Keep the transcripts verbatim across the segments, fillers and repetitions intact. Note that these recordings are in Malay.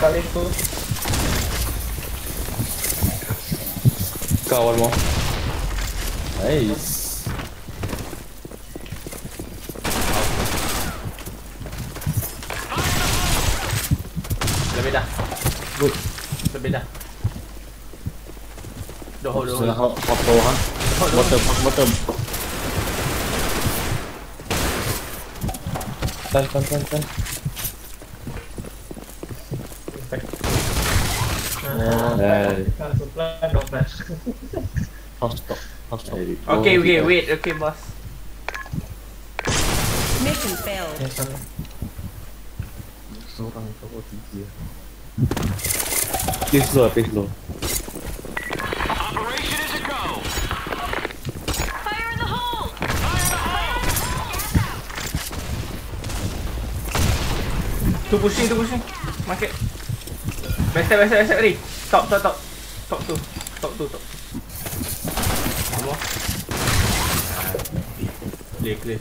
kali itu. Kau one more. Nice. Lebih dah. Good. Lebih dah. Doh, doh. Sudah hot hot bawah ha. Bottom, bottom. Tan tan tan tan. Nah, langsung pelan dong, Mas. House stop. House stop. Okay, okay, wait. Okay, boss. Mission failed. Yang sana. Seorang kau tiga. Please slow, please slow. Operation is a go. Fire in the hole! Tu pushing, tu pushing. Market. Backstep, backstep, backstep tadi. Top, top, top. Top tu. Top tu, top. Apa? Clear, clear.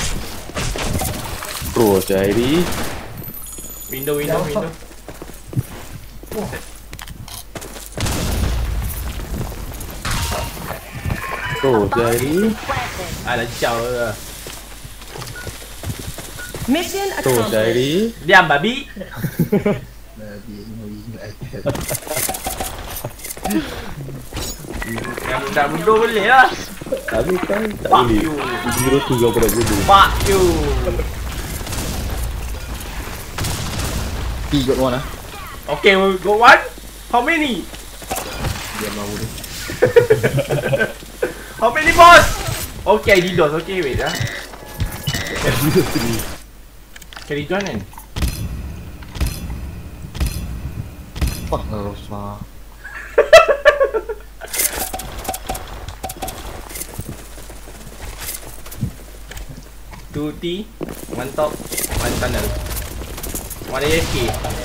Pro jadi. Window, window, window. Pro jadi. Ah, dah ciao dah. Mission Pro accomplished. jadi. Diam, babi. Yang budak bodoh boleh lah. Tapi kan tak Fuck boleh. you. Zero tu kau pada bodoh. Fuck you. He got one ah. Okay, we go one. How many? Dia mau dia. How many, boss? Okay, I did those. Okay, wait ah. Carry John kan? Fuck Rosma. Two T, one top, one tunnel. One A F K.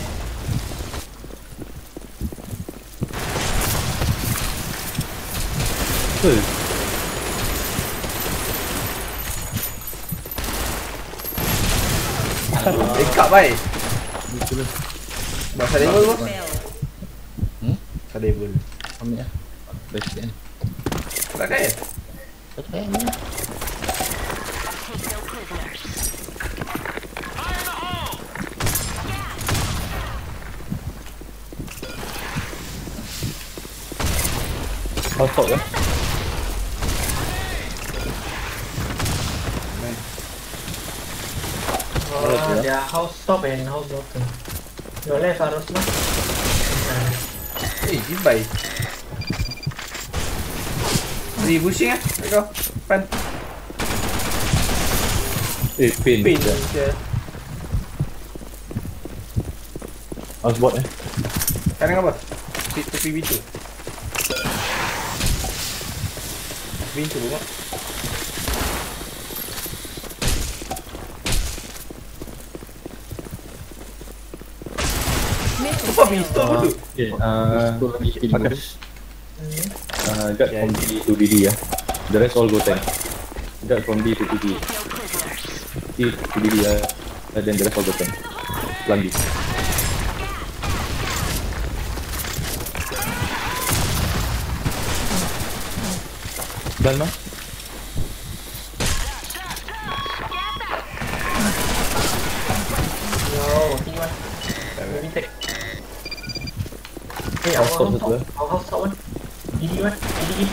Hey. Dekat baik. Betul. Masa level bos. Failed. Hmm? Ada level. Ambil ah. Best kan. Tak kaya? Tak payah ni. Take no prisoners. Fire in the hole. Kau top ya. Oh, dia house top and house bottom. Your left harus lah. Eh, jibai. Di bushing ah. Let's go. Pan. Eh, pin. Pin. je. je. House bot eh. Sekarang apa? Tepi tepi pintu. Pintu bunga. Mission Apa failed. pistol tu? Okay, ah, Akash. Ah, guard from D to D D ya. The rest all go tank. Guard from D to D D. No prisoners. D to D D ya. And then the rest all go tank. Pelan D. Dan mah? Yo, T one. Maybe take. Hey, House our top house satu eh. top. Our house top one. D D one. D D.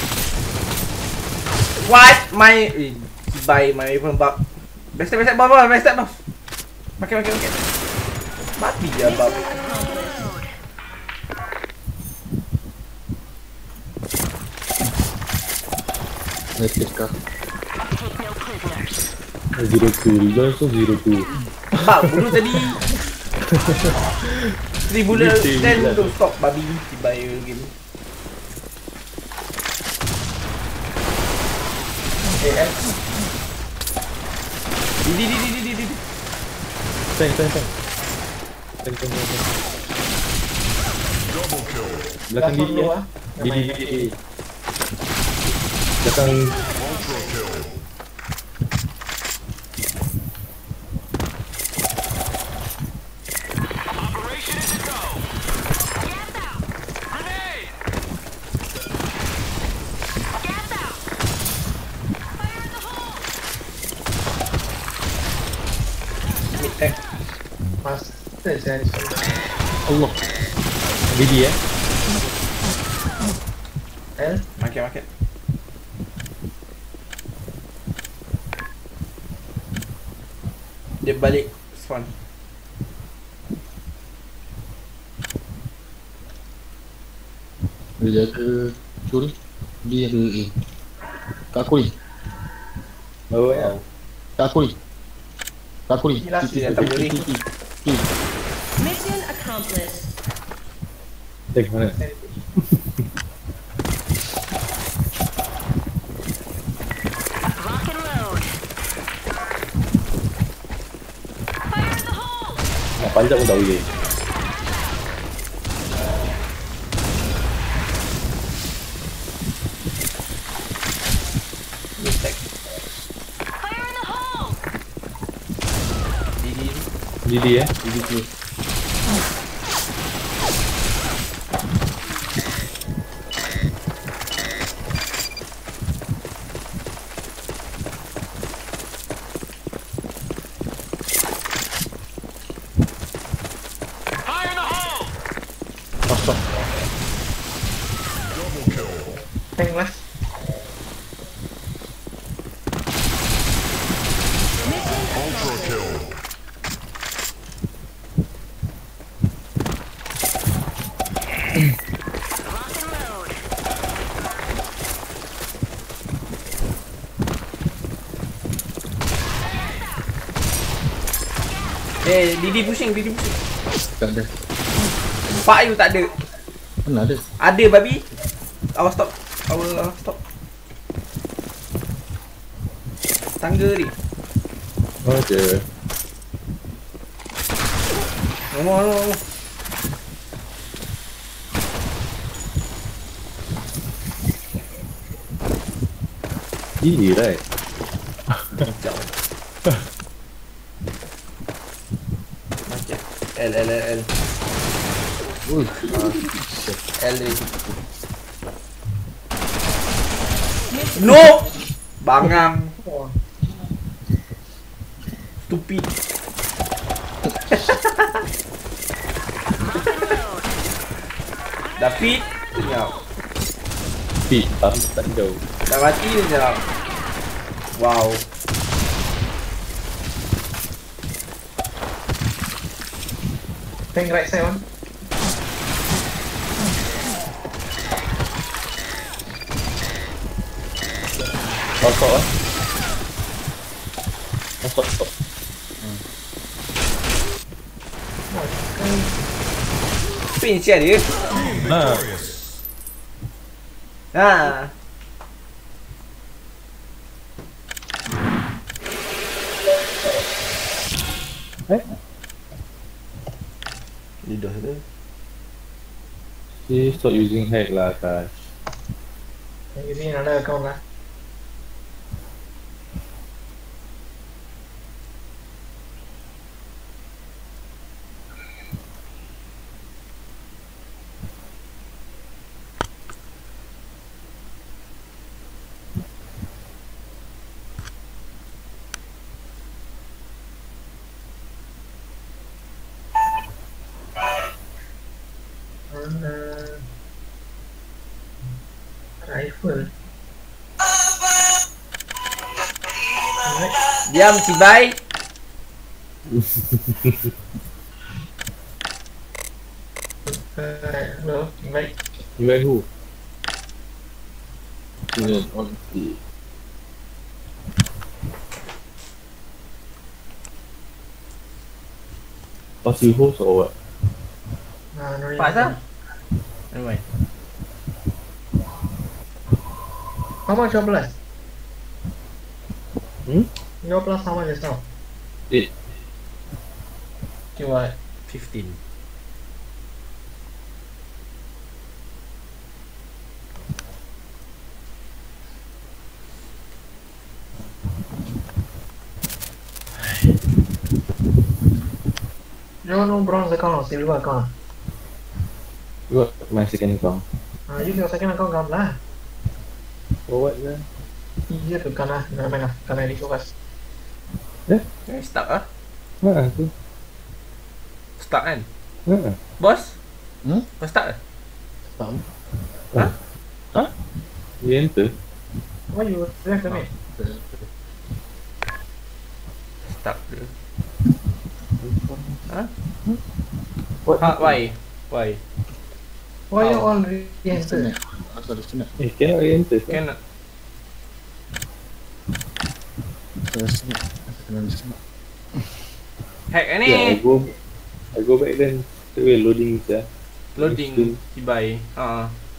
What? My eh, by my weapon bug. Backstep, backstep, bawah, bawah, backstep, bawah. Makin, makin, makin. Mati je bug. Mission accomplished. Let's take car. Take no prisoners. Zero two. Result so zero two. Bug, bunuh tadi. Three bullet, Meeting then lah. to stop babi. Tiba game. Hey, eh. Di, di, di, di, di, di, di. Tank, tank, tank. Tank, tank, tank, tank. Belakang Last one D D low ya. ah. D D, D D. Belakang Operation is a go. Betul saya di sana. Allah. D D eh. L. Market, market. Dia balik spawn. Dia jaga curi. Dia ada ni. Kat aku ni. Oh ya. Kat aku ni. Kat aku ni. Gila, dia tak boleh. Mission accomplished. Eh, mana? Rock and load. Fire in the hole. Nak panjat pun tak boleh. Mistake. Fire in the hole. D D ni. D D eh. D D tu. Fire in the hole! Kosong. Tank last. Mission accomplished. Rock and load. Eh, D D pushing, D D pushing. Tak ada. Pak you tak ada. Mana ada? Ada babi. Awas stop. Awas awas stop. Tangga ni. Oh je. Ngomong ngomong ngomong. Gini right. Jauh. Market. L L L L. Uh, L ni. No. Bangang. Wah. Stupid. Dah fit. Senyap. speed tapi tak jauh. Dah mati dia sekejap. Wow. Tank right side one. Oh, stop lah. Oh, stop, stop. Spin siap dia. Nah, Ha. eh? Lidah tu. See, stop using hack lah, Akash. I'm using another account lah. Mana rifle? Alright. Diam si Bai. Alright, hello, invite. Invite who? Turn on the pass you host or what? Nah, no need. Pas ah. Never mind. How much your plus? Hmm? Your plus how much is now? Eight. Okay, what? fifteen. No, no bronze account, silver account. You got my second account. Ah, use your second account come lah. For what then? Easier to kena, never mind lah, kena edit first. Eh, start ah. Mana tu? Start kan? Ha. Bos? Hmm? Kau start ke? Faham? Dia enter. Why you left the mate? Start dulu. Ha? What? Ha, why? Why? Why you Oh. all re-enter? Asal ada snap. Eh, cannot enter. Cannot. Asal ada snap. Asal ada snap. Hack kan ni? Yeah, I go I go back then. Straight away loading je. Loading. Cibai. Ha.